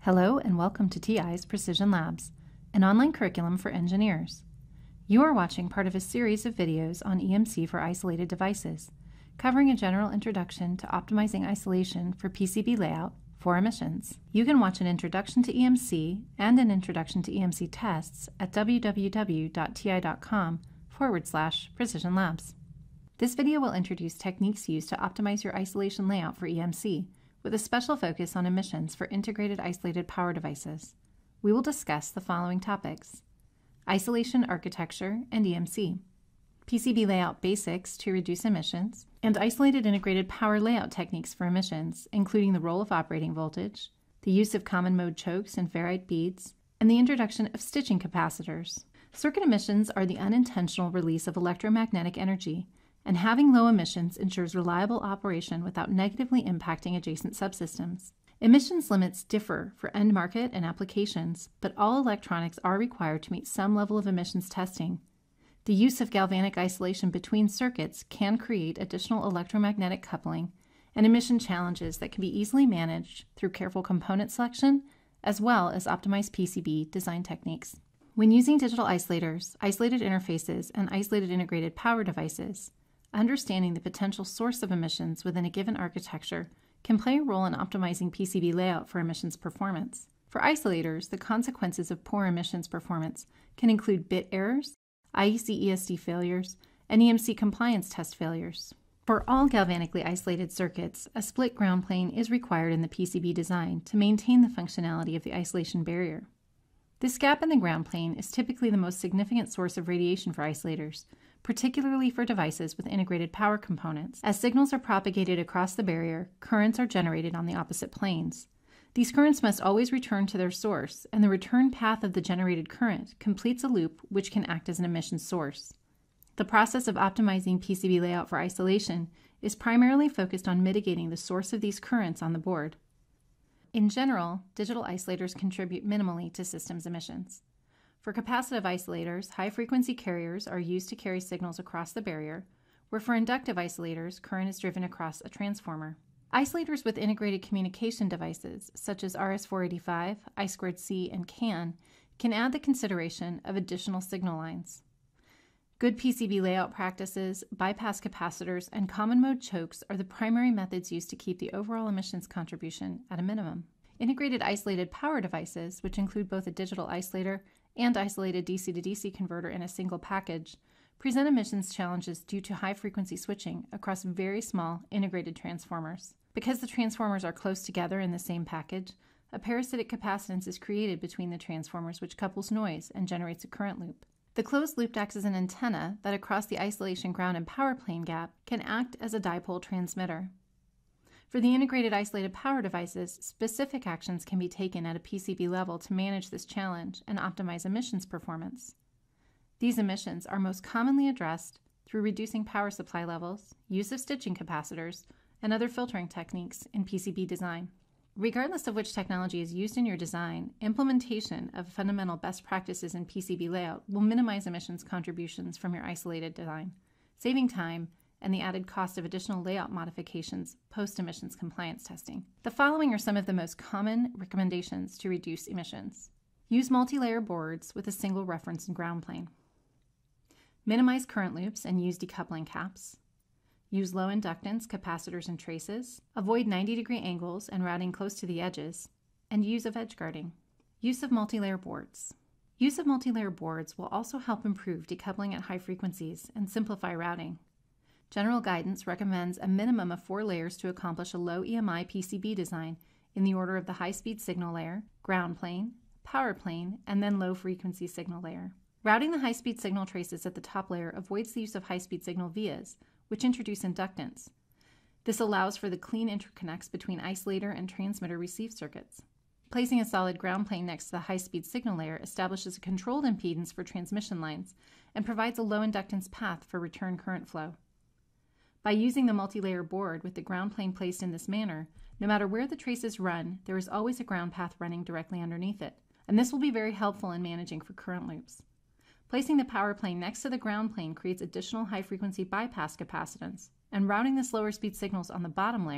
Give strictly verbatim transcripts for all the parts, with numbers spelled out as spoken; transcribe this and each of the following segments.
Hello and welcome to T I's Precision Labs, an online curriculum for engineers. You are watching part of a series of videos on E M C for isolated devices, covering a general introduction to optimizing isolation for P C B layout for emissions. You can watch an introduction to E M C and an introduction to E M C tests at www.ti.com forward slash precision labs. This video will introduce techniques used to optimize your isolation layout for E M C, with a special focus on emissions for integrated isolated power devices. We will discuss the following topics: isolation architecture and E M C, P C B layout basics to reduce emissions, and isolated integrated power layout techniques for emissions, including the role of operating voltage, the use of common mode chokes and ferrite beads, and the introduction of stitching capacitors. Circuit emissions are the unintentional release of electromagnetic energy, and having low emissions ensures reliable operation without negatively impacting adjacent subsystems. Emissions limits differ for end market and applications, but all electronics are required to meet some level of emissions testing. The use of galvanic isolation between circuits can create additional electromagnetic coupling and emission challenges that can be easily managed through careful component selection, as well as optimized P C B design techniques. When using digital isolators, isolated interfaces, and isolated integrated power devices, understanding the potential source of emissions within a given architecture can play a role in optimizing P C B layout for emissions performance. For isolators, the consequences of poor emissions performance can include bit errors, I E C E S D failures, and E M C compliance test failures. For all galvanically isolated circuits, a split ground plane is required in the P C B design to maintain the functionality of the isolation barrier. This gap in the ground plane is typically the most significant source of radiation for isolators, particularly for devices with integrated power components. As signals are propagated across the barrier, currents are generated on the opposite planes. These currents must always return to their source, and the return path of the generated current completes a loop which can act as an emission source. The process of optimizing P C B layout for isolation is primarily focused on mitigating the source of these currents on the board. In general, digital isolators contribute minimally to systems emissions. For capacitive isolators, high-frequency carriers are used to carry signals across the barrier, where for inductive isolators, current is driven across a transformer. Isolators with integrated communication devices, such as R S four eighty-five, I two C, and C A N, can add the consideration of additional signal lines. Good P C B layout practices, bypass capacitors, and common mode chokes are the primary methods used to keep the overall emissions contribution at a minimum. Integrated isolated power devices, which include both a digital isolator and isolated D C to D C converter in a single package, present emissions challenges due to high-frequency switching across very small integrated transformers. Because the transformers are close together in the same package, a parasitic capacitance is created between the transformers which couples noise and generates a current loop. The closed loop acts as an antenna that across the isolation ground and power plane gap can act as a dipole transmitter. For the integrated isolated power devices, specific actions can be taken at a P C B level to manage this challenge and optimize emissions performance. These emissions are most commonly addressed through reducing power supply levels, use of stitching capacitors, and other filtering techniques in P C B design. Regardless of which technology is used in your design, implementation of fundamental best practices in P C B layout will minimize emissions contributions from your isolated design, saving time and the added cost of additional layout modifications post-emissions compliance testing. The following are some of the most common recommendations to reduce emissions. Use multi-layer boards with a single reference and ground plane. Minimize current loops and use decoupling caps. Use low inductance capacitors and traces. Avoid ninety degree angles and routing close to the edges. And use of edge guarding. Use of multi-layer boards. Use of multi-layer boards will also help improve decoupling at high frequencies and simplify routing. General guidance recommends a minimum of four layers to accomplish a low E M I P C B design in the order of the high-speed signal layer, ground plane, power plane, and then low-frequency signal layer. Routing the high-speed signal traces at the top layer avoids the use of high-speed signal vias, which introduce inductance. This allows for the clean interconnects between isolator and transmitter receive circuits. Placing a solid ground plane next to the high-speed signal layer establishes a controlled impedance for transmission lines and provides a low inductance path for return current flow. By using the multi-layer board with the ground plane placed in this manner, no matter where the traces run, there is always a ground path running directly underneath it, and this will be very helpful in managing for current loops. Placing the power plane next to the ground plane creates additional high-frequency bypass capacitance, and routing the slower speed signals on the bottom layer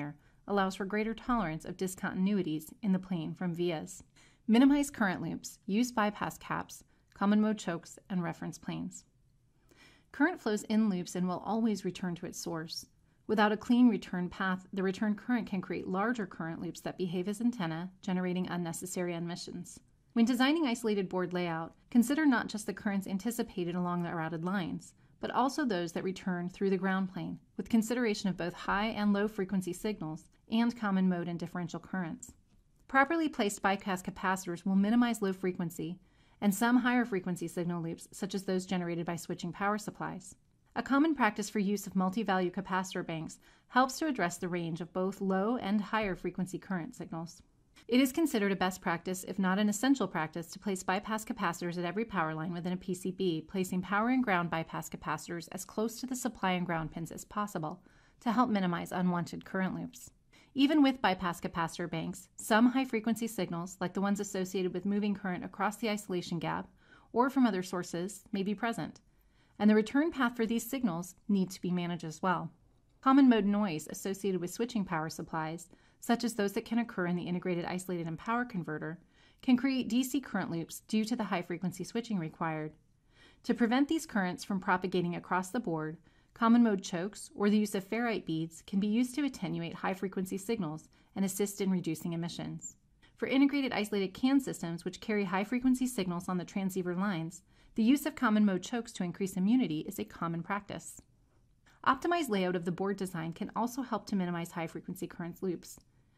allows for greater tolerance of discontinuities in the plane from vias. Minimize current loops, use bypass caps, common mode chokes, and reference planes. Current flows in loops and will always return to its source. Without a clean return path, the return current can create larger current loops that behave as antennae, generating unnecessary emissions. When designing isolated board layout, consider not just the currents anticipated along the routed lines, but also those that return through the ground plane, with consideration of both high and low frequency signals and common mode and differential currents. Properly placed bypass capacitors will minimize low frequency and some higher frequency signal loops, such as those generated by switching power supplies. A common practice for use of multi-value capacitor banks helps to address the range of both low and higher frequency current signals. It is considered a best practice, if not an essential practice, to place bypass capacitors at every power line within a P C B, placing power and ground bypass capacitors as close to the supply and ground pins as possible to help minimize unwanted current loops. Even with bypass capacitor banks, some high-frequency signals, like the ones associated with moving current across the isolation gap or from other sources, may be present, and the return path for these signals needs to be managed as well. Common mode noise associated with switching power supplies, such as those that can occur in the integrated isolated and power converter, can create D C current loops due to the high-frequency switching required. To prevent these currents from propagating across the board, common mode chokes or the use of ferrite beads can be used to attenuate high-frequency signals and assist in reducing emissions. For integrated isolated C A N systems which carry high-frequency signals on the transceiver lines, the use of common mode chokes to increase immunity is a common practice. Optimized layout of the board design can also help to minimize high-frequency current loops.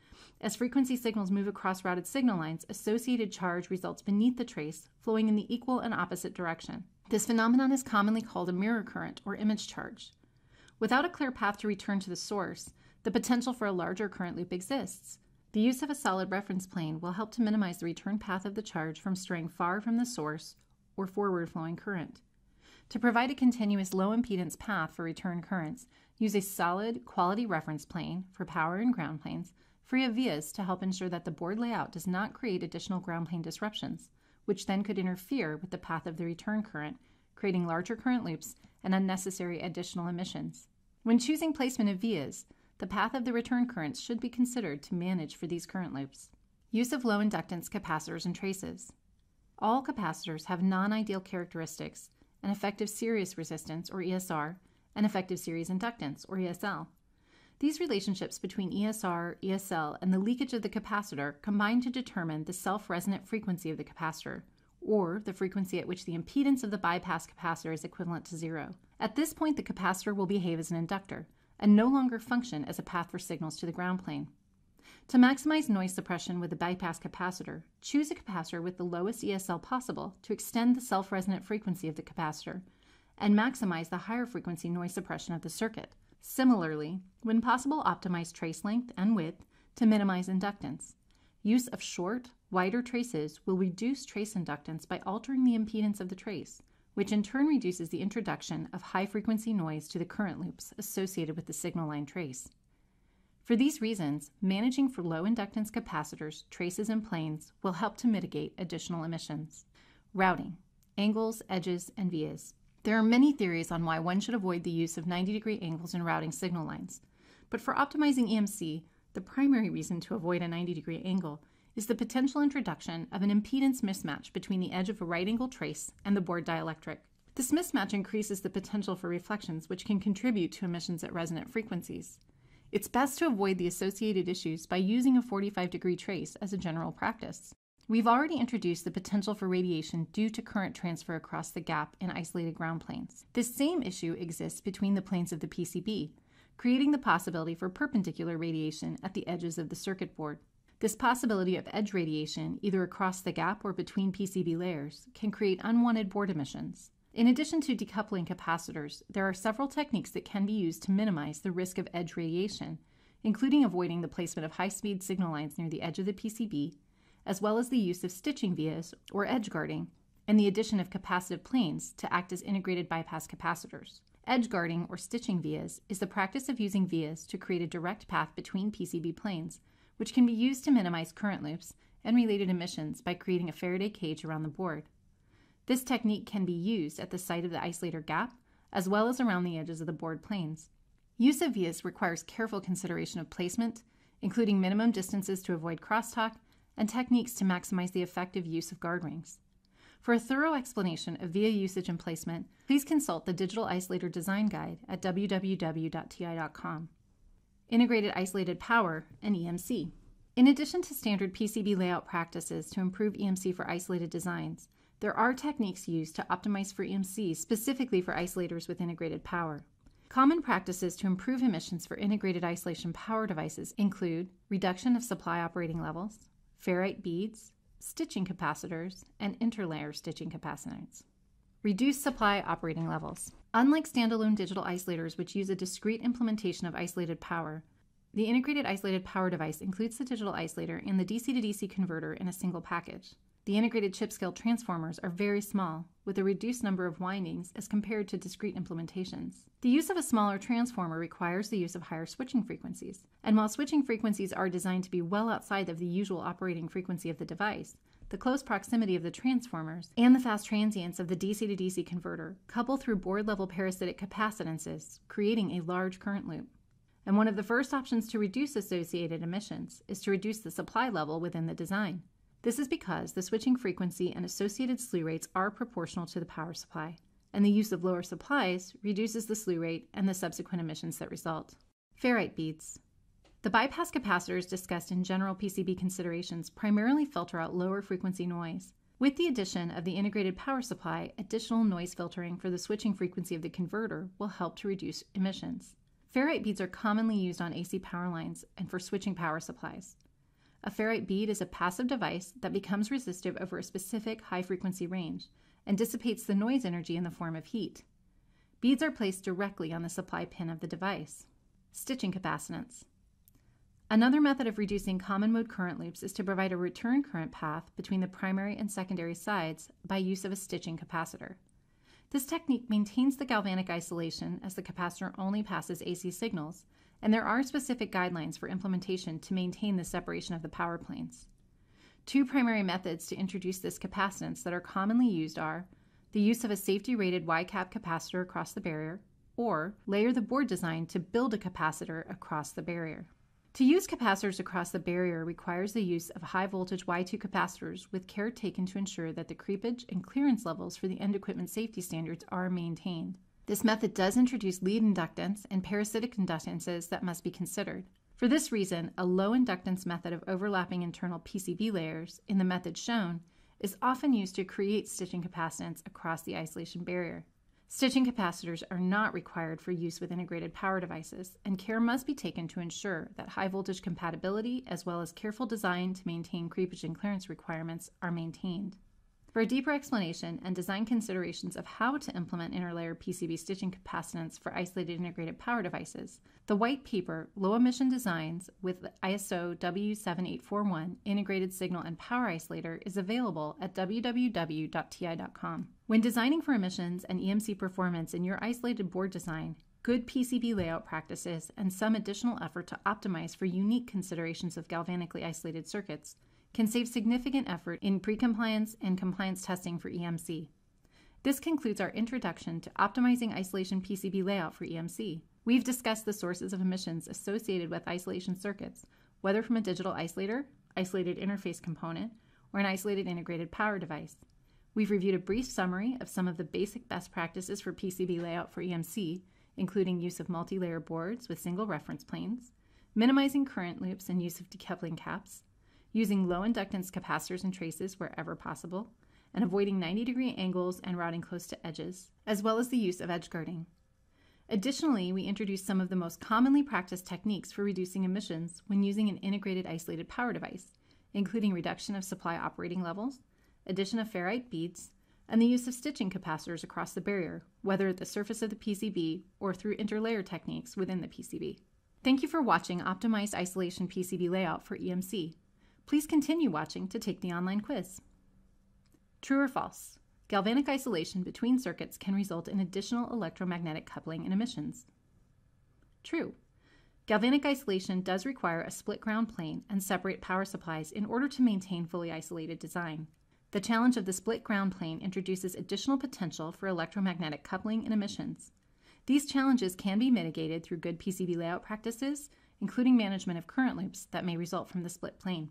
As frequency signals move across routed signal lines, associated charge results beneath the trace, flowing in the equal and opposite direction. This phenomenon is commonly called a mirror current or image charge. Without a clear path to return to the source, the potential for a larger current loop exists. The use of a solid reference plane will help to minimize the return path of the charge from straying far from the source or forward-flowing current. To provide a continuous low-impedance path for return currents, use a solid, quality reference plane for power and ground planes, free of vias, to help ensure that the board layout does not create additional ground plane disruptions, which then could interfere with the path of the return current, creating larger current loops and unnecessary additional emissions. When choosing placement of vias, the path of the return currents should be considered to manage for these current loops. Use of low inductance capacitors and traces. All capacitors have non-ideal characteristics, an effective series resistance, or E S R, and effective series inductance, or E S L. These relationships between E S R, E S L, and the leakage of the capacitor combine to determine the self-resonant frequency of the capacitor, or the frequency at which the impedance of the bypass capacitor is equivalent to zero. At this point, the capacitor will behave as an inductor, and no longer function as a path for signals to the ground plane. To maximize noise suppression with a bypass capacitor, choose a capacitor with the lowest E S L possible to extend the self-resonant frequency of the capacitor, and maximize the higher frequency noise suppression of the circuit. Similarly, when possible, optimize trace length and width to minimize inductance. Use of short, wider traces will reduce trace inductance by altering the impedance of the trace, which in turn reduces the introduction of high-frequency noise to the current loops associated with the signal line trace. For these reasons, managing for low inductance capacitors, traces, and planes will help to mitigate additional emissions. Routing, angles, edges, and vias. There are many theories on why one should avoid the use of ninety degree angles in routing signal lines, but for optimizing E M C, the primary reason to avoid a ninety degree angle is the potential introduction of an impedance mismatch between the edge of a right angle trace and the board dielectric. This mismatch increases the potential for reflections, which can contribute to emissions at resonant frequencies. It's best to avoid the associated issues by using a forty-five degree trace as a general practice. We've already introduced the potential for radiation due to current transfer across the gap in isolated ground planes. This same issue exists between the planes of the P C B, creating the possibility for perpendicular radiation at the edges of the circuit board. This possibility of edge radiation, either across the gap or between P C B layers, can create unwanted board emissions. In addition to decoupling capacitors, there are several techniques that can be used to minimize the risk of edge radiation, including avoiding the placement of high-speed signal lines near the edge of the P C B, as well as the use of stitching vias or edge guarding, and the addition of capacitive planes to act as integrated bypass capacitors. Edge guarding or stitching vias is the practice of using vias to create a direct path between P C B planes, which can be used to minimize current loops and related emissions by creating a Faraday cage around the board. This technique can be used at the site of the isolator gap, as well as around the edges of the board planes. Use of vias requires careful consideration of placement, including minimum distances to avoid crosstalk and techniques to maximize the effective use of guard rings. For a thorough explanation of via usage and placement, please consult the Digital Isolator Design Guide at w w w dot t i dot com. Integrated Isolated Power and E M C. In addition to standard P C B layout practices to improve E M C for isolated designs, there are techniques used to optimize for E M C specifically for isolators with integrated power. Common practices to improve emissions for integrated isolation power devices include reduction of supply operating levels, ferrite beads, stitching capacitors, and interlayer stitching capacitors. Reduce supply operating levels. Unlike standalone digital isolators which use a discrete implementation of isolated power, the integrated isolated power device includes the digital isolator and the D C to D C converter in a single package. The integrated chip-scale transformers are very small, with a reduced number of windings as compared to discrete implementations. The use of a smaller transformer requires the use of higher switching frequencies, and while switching frequencies are designed to be well outside of the usual operating frequency of the device, the close proximity of the transformers and the fast transients of the D C to D C converter couple through board-level parasitic capacitances, creating a large current loop. And one of the first options to reduce associated emissions is to reduce the supply level within the design. This is because the switching frequency and associated slew rates are proportional to the power supply, and the use of lower supplies reduces the slew rate and the subsequent emissions that result. Ferrite beads. The bypass capacitors discussed in general P C B considerations primarily filter out lower frequency noise. With the addition of the integrated power supply, additional noise filtering for the switching frequency of the converter will help to reduce emissions. Ferrite beads are commonly used on A C power lines and for switching power supplies. A ferrite bead is a passive device that becomes resistive over a specific high-frequency range and dissipates the noise energy in the form of heat. Beads are placed directly on the supply pin of the device. Stitching capacitance. Another method of reducing common mode current loops is to provide a return current path between the primary and secondary sides by use of a stitching capacitor. This technique maintains the galvanic isolation as the capacitor only passes A C signals, and there are specific guidelines for implementation to maintain the separation of the power planes. Two primary methods to introduce this capacitance that are commonly used are the use of a safety-rated Y-cap capacitor across the barrier, or layer the board design to build a capacitor across the barrier. To use capacitors across the barrier requires the use of high-voltage Y two capacitors with care taken to ensure that the creepage and clearance levels for the end equipment safety standards are maintained. This method does introduce lead inductance and parasitic inductances that must be considered. For this reason, a low inductance method of overlapping internal P C B layers in the method shown is often used to create stitching capacitance across the isolation barrier. Stitching capacitors are not required for use with integrated power devices, and care must be taken to ensure that high voltage compatibility as well as careful design to maintain creepage and clearance requirements are maintained. For a deeper explanation and design considerations of how to implement interlayer P C B stitching capacitance for isolated integrated power devices, the white paper, Low Emission Designs with I S O W seven eight four one Integrated Signal and Power Isolator is available at w w w dot t i dot com. When designing for emissions and E M C performance in your isolated board design, good P C B layout practices and some additional effort to optimize for unique considerations of galvanically isolated circuits can save significant effort in pre-compliance and compliance testing for E M C. This concludes our introduction to optimizing isolation P C B layout for E M C. We've discussed the sources of emissions associated with isolation circuits, whether from a digital isolator, isolated interface component, or an isolated integrated power device. We've reviewed a brief summary of some of the basic best practices for P C B layout for E M C, including use of multi-layer boards with single reference planes, minimizing current loops and use of decoupling caps, using low inductance capacitors and traces wherever possible, and avoiding ninety degree angles and routing close to edges, as well as the use of edge guarding. Additionally, we introduced some of the most commonly practiced techniques for reducing emissions when using an integrated isolated power device, including reduction of supply operating levels, addition of ferrite beads, and the use of stitching capacitors across the barrier, whether at the surface of the P C B or through interlayer techniques within the P C B. Thank you for watching Optimized Isolation P C B Layout for E M C. Please continue watching to take the online quiz. True or false? Galvanic isolation between circuits can result in additional electromagnetic coupling and emissions. True. Galvanic isolation does require a split ground plane and separate power supplies in order to maintain fully isolated design. The challenge of the split ground plane introduces additional potential for electromagnetic coupling and emissions. These challenges can be mitigated through good P C B layout practices, including management of current loops that may result from the split plane.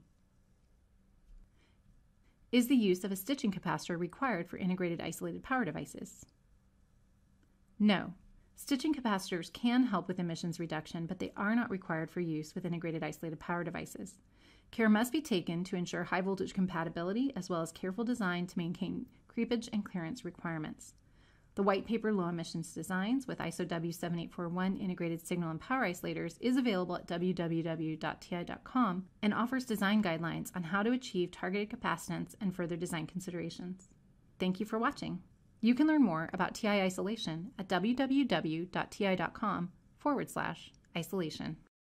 Is the use of a stitching capacitor required for integrated isolated power devices? No. Stitching capacitors can help with emissions reduction, but they are not required for use with integrated isolated power devices. Care must be taken to ensure high voltage compatibility as well as careful design to maintain creepage and clearance requirements. The white paper low emissions designs with I S O W seven eight four one integrated signal and power isolators is available at w w w dot t i dot com and offers design guidelines on how to achieve targeted capacitance and further design considerations. Thank you for watching. You can learn more about T I isolation at w w w dot t i dot com forward slash isolation.